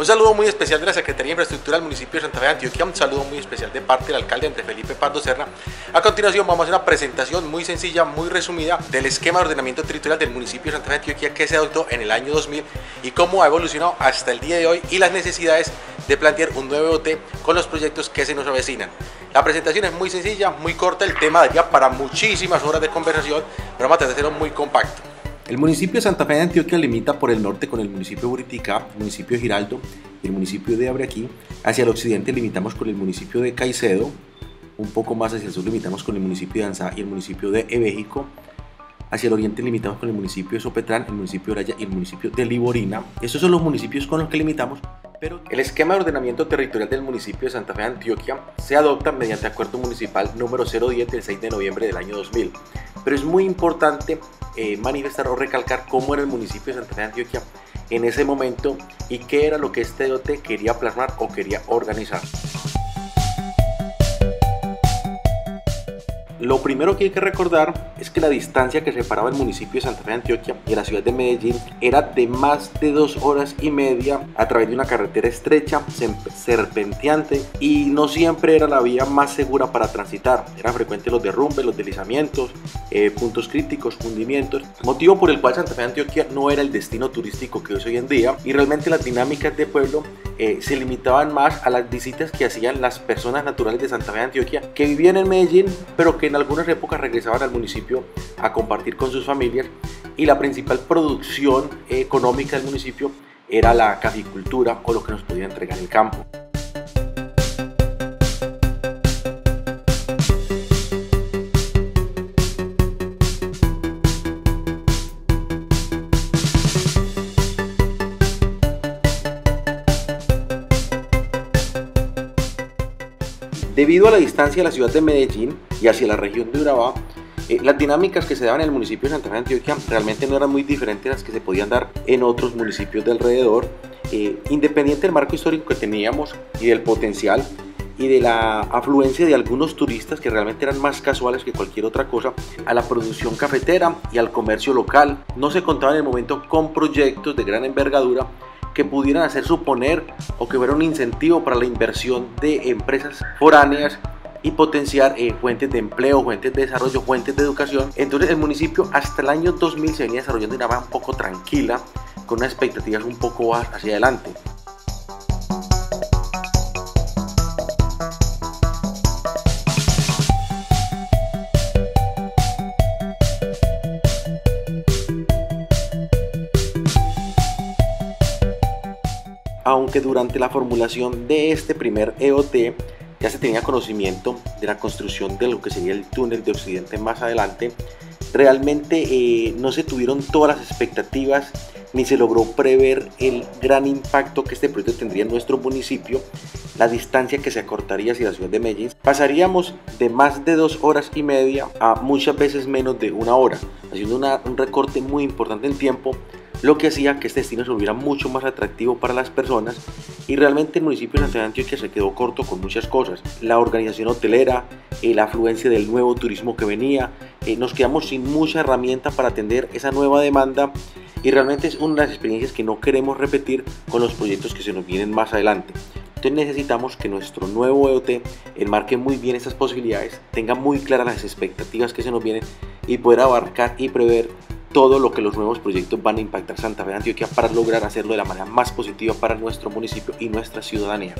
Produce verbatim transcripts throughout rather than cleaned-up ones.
Un saludo muy especial de la Secretaría de Infraestructura del municipio de Santa Fe de Antioquia, un saludo muy especial de parte del alcalde Andrés Felipe Pardo Serna. A continuación vamos a hacer una presentación muy sencilla, muy resumida del esquema de ordenamiento territorial del municipio de Santa Fe de Antioquia que se adoptó en el año dos mil y cómo ha evolucionado hasta el día de hoy y las necesidades de plantear un nuevo E O T con los proyectos que se nos avecinan. La presentación es muy sencilla, muy corta, el tema daría para muchísimas horas de conversación, pero vamos a tratar de hacerlo muy compacto. El municipio de Santa Fe de Antioquia limita por el norte con el municipio de Buriticá, el municipio de Giraldo y el municipio de Abriaquí. Hacia el occidente limitamos con el municipio de Caicedo, un poco más hacia el sur limitamos con el municipio de Anzá y el municipio de Ebéjico. Hacia el oriente limitamos con el municipio de Sopetrán, el municipio de Oraya y el municipio de Liborina. Estos son los municipios con los que limitamos, pero el esquema de ordenamiento territorial del municipio de Santa Fe de Antioquia se adopta mediante acuerdo municipal número cero diez del seis de noviembre del año dos mil. Pero es muy importante eh, manifestar o recalcar cómo era el municipio de Santa Fe de Antioquia en ese momento y qué era lo que este E O T quería plasmar o quería organizar. Lo primero que hay que recordar es que la distancia que separaba el municipio de Santa Fe de Antioquia y la ciudad de Medellín era de más de dos horas y media a través de una carretera estrecha, serpenteante, y no siempre era la vía más segura para transitar. Eran frecuentes los derrumbes, los deslizamientos, eh, puntos críticos, hundimientos, motivo por el cual Santa Fe de Antioquia no era el destino turístico que es hoy en día, y realmente las dinámicas de pueblo eh, se limitaban más a las visitas que hacían las personas naturales de Santa Fe de Antioquia que vivían en Medellín, pero que en algunas épocas regresaban al municipio a compartir con sus familias, y la principal producción económica del municipio era la caficultura o lo que nos podía entregar el campo. Debido a la distancia de la ciudad de Medellín y hacia la región de Urabá, eh, las dinámicas que se daban en el municipio de Santa Fe de Antioquia realmente no eran muy diferentes a las que se podían dar en otros municipios de alrededor, eh, independiente del marco histórico que teníamos y del potencial y de la afluencia de algunos turistas que realmente eran más casuales que cualquier otra cosa, a la producción cafetera y al comercio local. No se contaba en el momento con proyectos de gran envergadura que pudieran hacer suponer o que fuera un incentivo para la inversión de empresas foráneas y potenciar eh, fuentes de empleo, fuentes de desarrollo, fuentes de educación. Entonces el municipio hasta el año dos mil se venía desarrollando de una manera un poco tranquila, con unas expectativas un poco bajas hacia adelante. Aunque durante la formulación de este primer E O T ya se tenía conocimiento de la construcción de lo que sería el túnel de Occidente más adelante, realmente eh, no se tuvieron todas las expectativas ni se logró prever el gran impacto que este proyecto tendría en nuestro municipio, la distancia que se acortaría hacia la ciudad de Medellín. Pasaríamos de más de dos horas y media a muchas veces menos de una hora, haciendo una, un recorte muy importante en tiempo, lo que hacía que este destino se volviera mucho más atractivo para las personas, y realmente el municipio de Santa Fe de Antioquia se quedó corto con muchas cosas. La organización hotelera, eh, la afluencia del nuevo turismo que venía, eh, nos quedamos sin mucha herramienta para atender esa nueva demanda, y realmente es una de las experiencias que no queremos repetir con los proyectos que se nos vienen más adelante. Entonces necesitamos que nuestro nuevo E O T enmarque muy bien estas posibilidades, tenga muy claras las expectativas que se nos vienen y poder abarcar y prever todo lo que los nuevos proyectos van a impactar Santa Fe de Antioquia para lograr hacerlo de la manera más positiva para nuestro municipio y nuestra ciudadanía.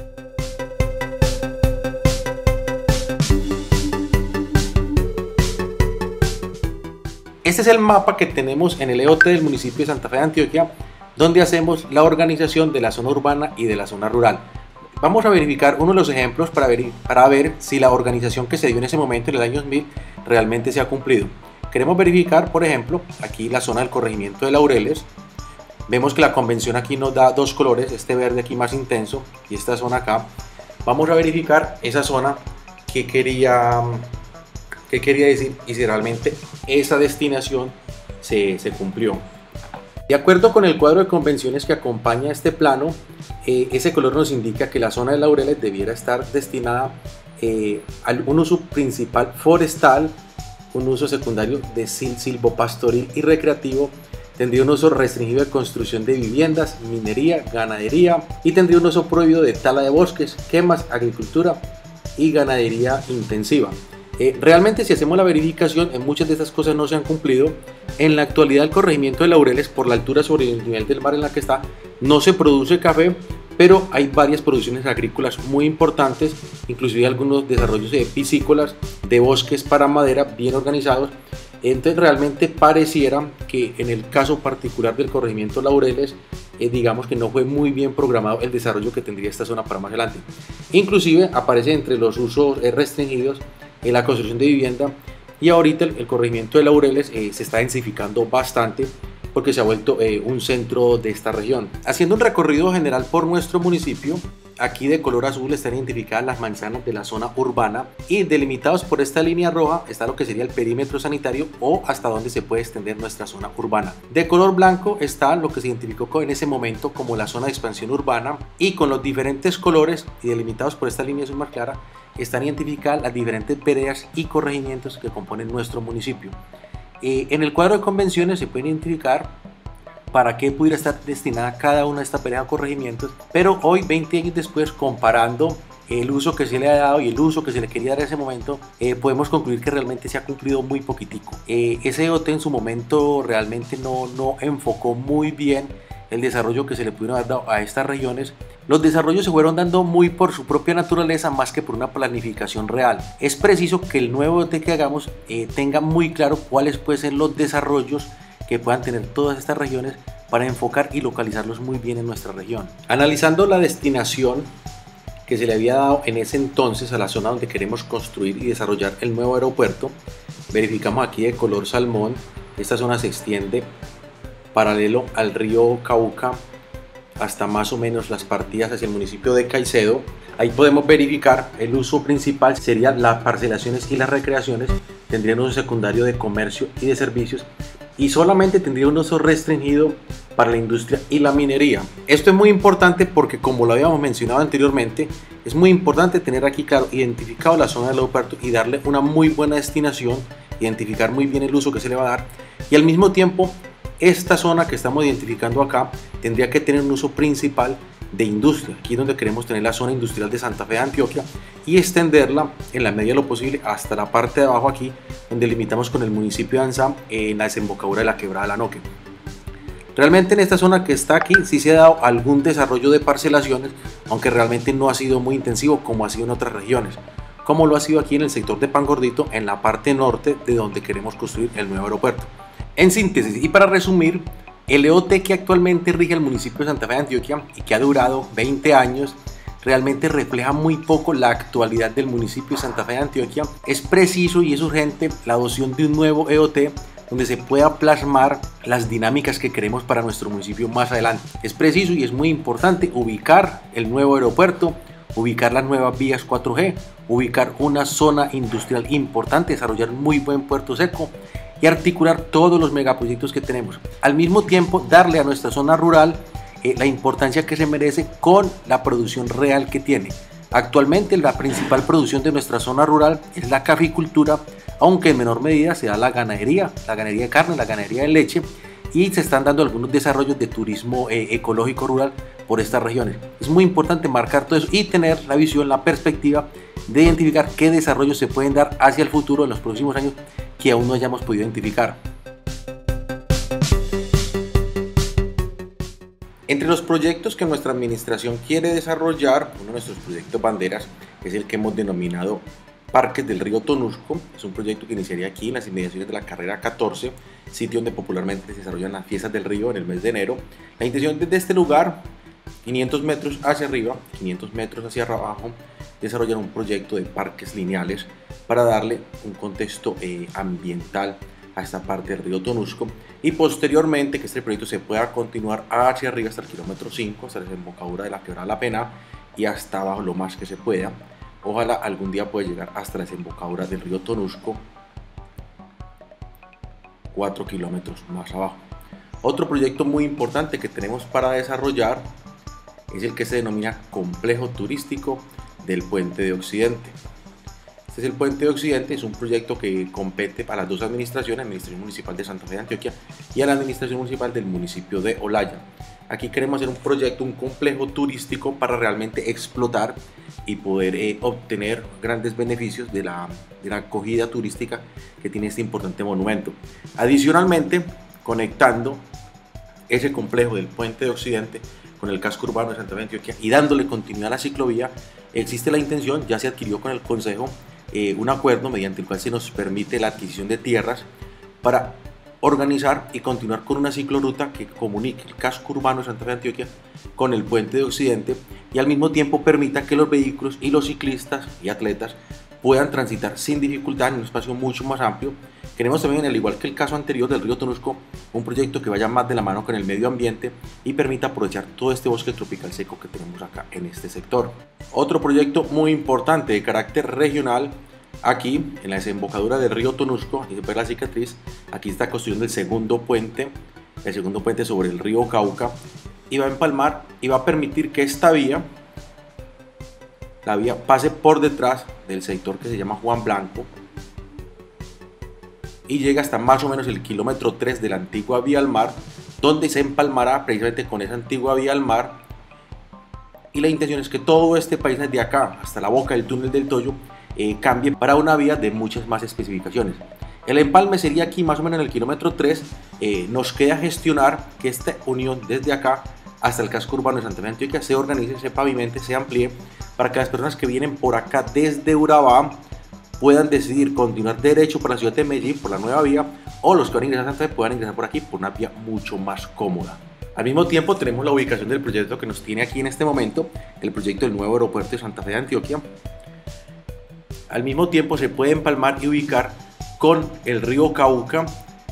Este es el mapa que tenemos en el E O T del municipio de Santa Fe de Antioquia, donde hacemos la organización de la zona urbana y de la zona rural. Vamos a verificar uno de los ejemplos para ver, para ver si la organización que se dio en ese momento, en el año dos mil, realmente se ha cumplido. Queremos verificar, por ejemplo, aquí la zona del corregimiento de Laureles. Vemos que la convención aquí nos da dos colores, este verde aquí más intenso y esta zona acá. Vamos a verificar esa zona que quería, que quería decir y si realmente esa destinación se, se cumplió. De acuerdo con el cuadro de convenciones que acompaña este plano, eh, ese color nos indica que la zona de Laureles debiera estar destinada eh, a un uso principal forestal, un uso secundario de silvopastoril y recreativo, tendría un uso restringido de construcción de viviendas, minería, ganadería y tendría un uso prohibido de tala de bosques, quemas, agricultura y ganadería intensiva. Eh, realmente si hacemos la verificación, en muchas de estas cosas no se han cumplido. En la actualidad el corregimiento de Laureles, por la altura sobre el nivel del mar en la que está, no se produce café, pero hay varias producciones agrícolas muy importantes, inclusive algunos desarrollos de piscícolas, de bosques para madera bien organizados. Entonces realmente pareciera que en el caso particular del corregimiento Laureles, eh, digamos que no fue muy bien programado el desarrollo que tendría esta zona para más adelante. Inclusive aparece entre los usos eh, restringidos en la construcción de vivienda, y ahorita el, el corregimiento de Laureles eh, se está densificando bastante porque se ha vuelto eh, un centro de esta región. Haciendo un recorrido general por nuestro municipio, aquí de color azul están identificadas las manzanas de la zona urbana y delimitados por esta línea roja está lo que sería el perímetro sanitario o hasta donde se puede extender nuestra zona urbana. De color blanco está lo que se identificó en ese momento como la zona de expansión urbana, y con los diferentes colores y delimitados por esta línea azul más clara están identificadas las diferentes veredas y corregimientos que componen nuestro municipio. Eh, en el cuadro de convenciones se pueden identificar para qué pudiera estar destinada cada una de estas veredas o corregimientos, pero hoy, veinte años después, comparando el uso que se le ha dado y el uso que se le quería dar en ese momento, eh, podemos concluir que realmente se ha cumplido muy poquitico. Eh, ese E O T en su momento realmente no, no enfocó muy bien el desarrollo que se le pudieron haber dado a estas regiones. Los desarrollos se fueron dando muy por su propia naturaleza más que por una planificación real. Es preciso que el nuevo E O T que hagamos eh, tenga muy claro cuáles pueden ser los desarrollos que puedan tener todas estas regiones para enfocar y localizarlos muy bien en nuestra región. Analizando la destinación que se le había dado en ese entonces a la zona donde queremos construir y desarrollar el nuevo aeropuerto, verificamos aquí de color salmón, esta zona se extiende paralelo al río Cauca hasta más o menos las partidas hacia el municipio de Caicedo. Ahí podemos verificar el uso principal sería las parcelaciones y las recreaciones, tendrían un uso secundario de comercio y de servicios, y solamente tendría un uso restringido para la industria y la minería. Esto es muy importante porque, como lo habíamos mencionado anteriormente, es muy importante tener aquí claro identificado la zona del aeropuerto y darle una muy buena destinación, identificar muy bien el uso que se le va a dar, y al mismo tiempo esta zona que estamos identificando acá tendría que tener un uso principal de industria. Aquí es donde queremos tener la zona industrial de Santa Fe de Antioquia y extenderla en la medida de lo posible hasta la parte de abajo aquí, donde limitamos con el municipio de Anzá en la desembocadura de la quebrada La Noque. Realmente en esta zona que está aquí sí se ha dado algún desarrollo de parcelaciones, aunque realmente no ha sido muy intensivo como ha sido en otras regiones, como lo ha sido aquí en el sector de Pan Gordito, en la parte norte de donde queremos construir el nuevo aeropuerto. En síntesis y para resumir, el E O T que actualmente rige el municipio de Santa Fe de Antioquia y que ha durado veinte años realmente refleja muy poco la actualidad del municipio de Santa Fe de Antioquia. Es preciso y es urgente la adopción de un nuevo E O T donde se pueda plasmar las dinámicas que queremos para nuestro municipio más adelante. Es preciso y es muy importante ubicar el nuevo aeropuerto, ubicar las nuevas vías cuatro G, ubicar una zona industrial importante, desarrollar un muy buen puerto seco y articular todos los megaproyectos que tenemos. Al mismo tiempo, darle a nuestra zona rural eh, la importancia que se merece con la producción real que tiene. Actualmente la principal producción de nuestra zona rural es la caficultura, aunque en menor medida se da la ganadería, la ganadería de carne, la ganadería de leche, y se están dando algunos desarrollos de turismo eh, ecológico rural por estas regiones. Es muy importante marcar todo eso y tener la visión, la perspectiva de identificar qué desarrollos se pueden dar hacia el futuro en los próximos años que aún no hayamos podido identificar. Entre los proyectos que nuestra administración quiere desarrollar, uno de nuestros proyectos banderas es el que hemos denominado Parques del Río Tonusco. Es un proyecto que iniciaría aquí en las inmediaciones de la carrera catorce, sitio donde popularmente se desarrollan las fiestas del río en el mes de enero. La intención desde este lugar, quinientos metros hacia arriba, quinientos metros hacia abajo, desarrollar un proyecto de parques lineales para darle un contexto eh, ambiental a esta parte del río Tonusco, y posteriormente que este proyecto se pueda continuar hacia arriba hasta el kilómetro cinco, hasta la desembocadura de la quebrada La Pena y hasta abajo lo más que se pueda. Ojalá algún día pueda llegar hasta la desembocadura del río Tonusco, cuatro kilómetros más abajo. Otro proyecto muy importante que tenemos para desarrollar es el que se denomina Complejo Turístico del Puente de Occidente. Este es el Puente de Occidente, es un proyecto que compete a las dos administraciones, la Administración Municipal de Santa Fe de Antioquia y a la Administración Municipal del municipio de Olaya. Aquí queremos hacer un proyecto, un complejo turístico para realmente explotar y poder eh, obtener grandes beneficios de la, de la acogida turística que tiene este importante monumento. Adicionalmente, conectando ese complejo del Puente de Occidente con el casco urbano de Santa Fe de Antioquia y dándole continuidad a la ciclovía, existe la intención, ya se adquirió con el Consejo eh, un acuerdo mediante el cual se nos permite la adquisición de tierras para organizar y continuar con una ciclorruta que comunique el casco urbano de Santa Fe de Antioquia con el Puente de Occidente y al mismo tiempo permita que los vehículos y los ciclistas y atletas puedan transitar sin dificultad en un espacio mucho más amplio. Queremos también, al igual que el caso anterior del río Tonusco, un proyecto que vaya más de la mano con el medio ambiente y permita aprovechar todo este bosque tropical seco que tenemos acá en este sector. Otro proyecto muy importante de carácter regional, aquí en la desembocadura del río Tonusco, aquí se ve la cicatriz, aquí está construyendo el segundo puente, el segundo puente sobre el río Cauca, y va a empalmar y va a permitir que esta vía, la vía pase por detrás del sector que se llama Juan Blanco y llega hasta más o menos el kilómetro tres de la antigua vía al mar, donde se empalmará precisamente con esa antigua vía al mar, y la intención es que todo este país desde acá hasta la boca del túnel del Toyo eh, cambie para una vía de muchas más especificaciones. El empalme sería aquí más o menos en el kilómetro tres. Eh, nos queda gestionar que esta unión desde acá hasta el casco urbano de Santa Fe de Antioquia se organice, se pavimente, se amplíe para que las personas que vienen por acá desde Urabá puedan decidir continuar derecho por la ciudad de Medellín por la nueva vía, o los que van a ingresar a Santa Fe puedan ingresar por aquí por una vía mucho más cómoda. Al mismo tiempo tenemos la ubicación del proyecto que nos tiene aquí en este momento, el proyecto del nuevo aeropuerto de Santa Fe de Antioquia. Al mismo tiempo se puede empalmar y ubicar con el río Cauca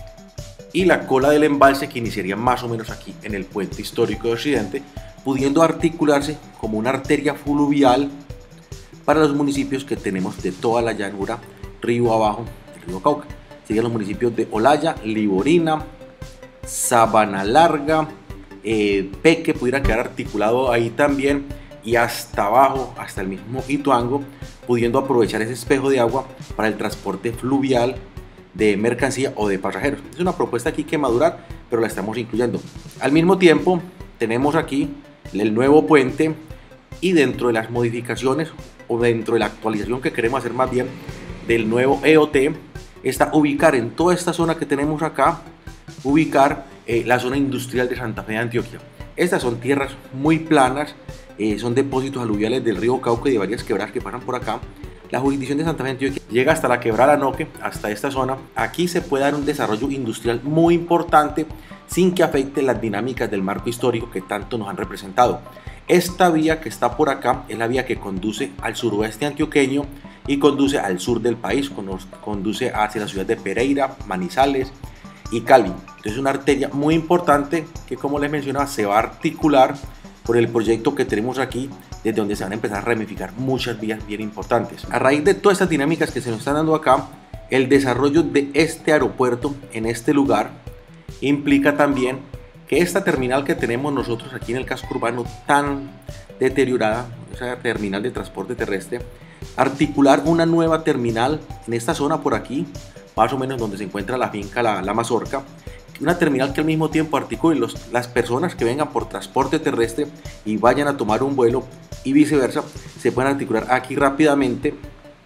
y la cola del embalse que iniciaría más o menos aquí en el puente histórico de Occidente, pudiendo articularse como una arteria fluvial para los municipios que tenemos de toda la llanura río abajo del río Cauca. Serían los municipios de Olaya, Liborina, Sabana Larga, eh, Peque pudiera quedar articulado ahí también, y hasta abajo, hasta el mismo Ituango, pudiendo aprovechar ese espejo de agua para el transporte fluvial de mercancía o de pasajeros. Es una propuesta aquí que madurar, pero la estamos incluyendo. Al mismo tiempo tenemos aquí el nuevo puente, y dentro de las modificaciones o dentro de la actualización que queremos hacer más bien del nuevo E O T está ubicar en toda esta zona que tenemos acá, ubicar eh, la zona industrial de Santa Fe de Antioquia. Estas son tierras muy planas, eh, son depósitos aluviales del río Cauca y de varias quebradas que pasan por acá. La jurisdicción de Santa Fe de Antioquia llega hasta la quebrada Noque, hasta esta zona. Aquí se puede dar un desarrollo industrial muy importante sin que afecte las dinámicas del marco histórico que tanto nos han representado. Esta vía que está por acá es la vía que conduce al suroeste antioqueño y conduce al sur del país, conduce hacia la ciudad de Pereira, Manizales y Cali. Entonces es una arteria muy importante que, como les mencionaba, se va a articular por el proyecto que tenemos aquí, desde donde se van a empezar a ramificar muchas vías bien importantes. A raíz de todas estas dinámicas que se nos están dando acá, el desarrollo de este aeropuerto en este lugar implica también que esta terminal que tenemos nosotros aquí en el casco urbano tan deteriorada, esa terminal de transporte terrestre, articular una nueva terminal en esta zona por aquí, más o menos donde se encuentra la finca La, la Mazorca, una terminal que al mismo tiempo articule los, las personas que vengan por transporte terrestre y vayan a tomar un vuelo y viceversa, se pueden articular aquí rápidamente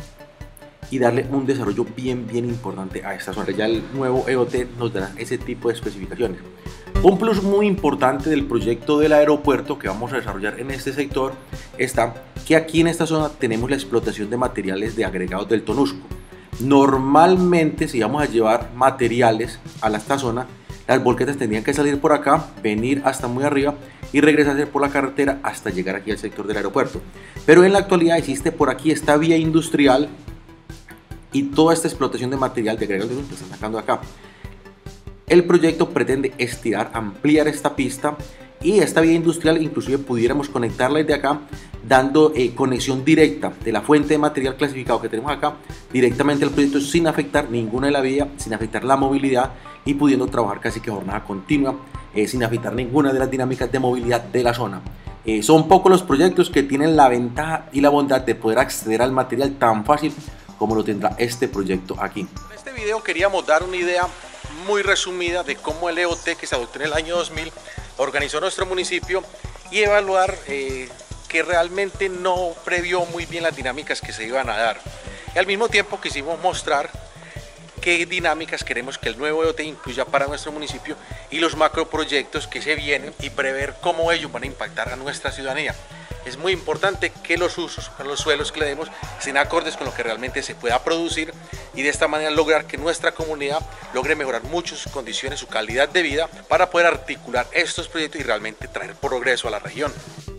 y darle un desarrollo bien bien importante a esta zona. Ya el nuevo E O T nos dará ese tipo de especificaciones. Un plus muy importante del proyecto del aeropuerto que vamos a desarrollar en este sector está que aquí en esta zona tenemos la explotación de materiales de agregados del Tonusco. Normalmente, si vamos a llevar materiales a esta zona, las volquetas tendrían que salir por acá, venir hasta muy arriba y regresarse por la carretera hasta llegar aquí al sector del aeropuerto. Pero en la actualidad existe por aquí esta vía industrial y toda esta explotación de material de agregados que están sacando acá. El proyecto pretende estirar, ampliar esta pista, y esta vía industrial inclusive pudiéramos conectarla desde acá, dando eh, conexión directa de la fuente de material clasificado que tenemos acá directamente al proyecto, sin afectar ninguna de la vía, sin afectar la movilidad, y pudiendo trabajar casi que jornada continua, eh, sin afectar ninguna de las dinámicas de movilidad de la zona. Eh, son pocos los proyectos que tienen la ventaja y la bondad de poder acceder al material tan fácil como lo tendrá este proyecto aquí. En este video queríamos dar una idea muy resumida de cómo el E O T que se adoptó en el año dos mil organizó nuestro municipio y evaluar eh, que realmente no previó muy bien las dinámicas que se iban a dar. Y al mismo tiempo quisimos mostrar qué dinámicas queremos que el nuevo E O T incluya para nuestro municipio y los macroproyectos que se vienen y prever cómo ellos van a impactar a nuestra ciudadanía. Es muy importante que los usos, los suelos que le demos, estén acordes con lo que realmente se pueda producir y de esta manera lograr que nuestra comunidad logre mejorar muchas condiciones, su calidad de vida para poder articular estos proyectos y realmente traer progreso a la región.